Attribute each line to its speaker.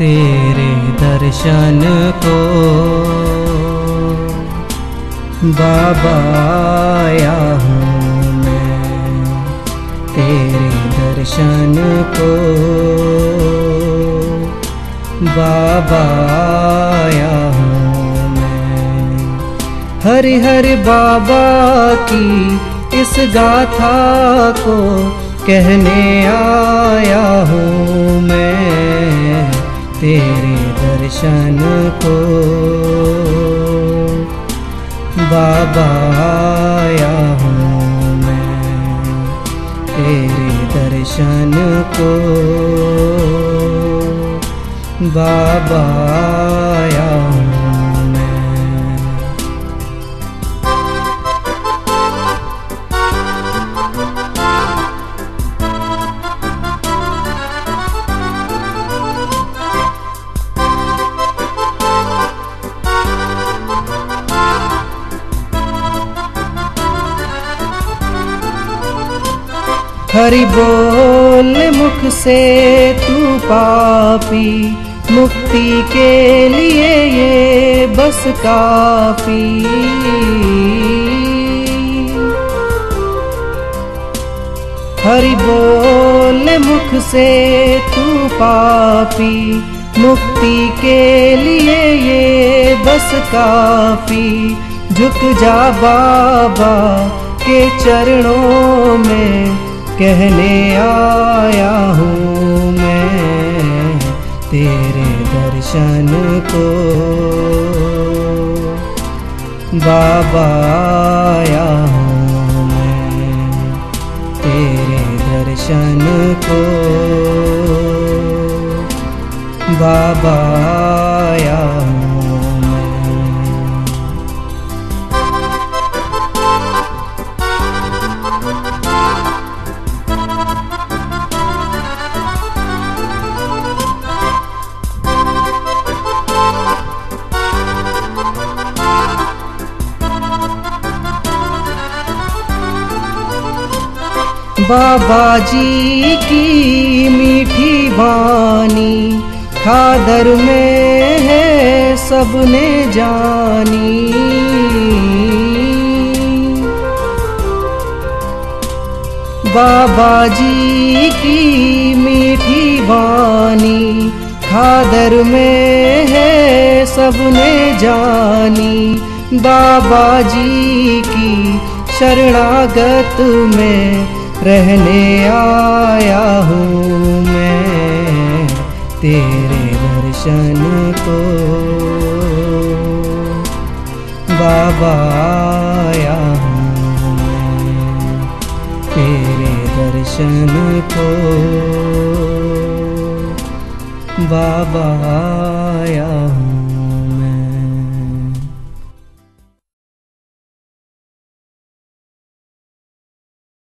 Speaker 1: तेरे दर्शन को बाबा आया हूँ मैं, तेरे दर्शन को बाबा आया हूँ मैं। हरि हरि बाबा की इस गाथा को कहने आया हूँ मैं, तेरे दर्शन को बाबा आया हूँ मैं, तेरे दर्शन को बाबा आया हूँ मैं। हरि बोल मुख से तू पापी, मुक्ति के लिए ये बस काफी। हरि बोल मुख से तू पापी, मुक्ति के लिए ये बस काफी। झुक जा बाबा के चरणों में, कहने आया हूँ मैं, तेरे दर्शन को बाबा आया हूँ मैं, तेरे दर्शन को बाबा आया हूँ। बाबा जी की मीठी वाणी खादर में है सबने जानी। बाबा जी की मीठी वाणी खादर में है सबने जानी। बाबा जी की शरणागत में रहने आया हूँ मैं, तेरे दर्शन को बाबा आया हूँ मैं, तेरे दर्शन को बाबा आया हूँ।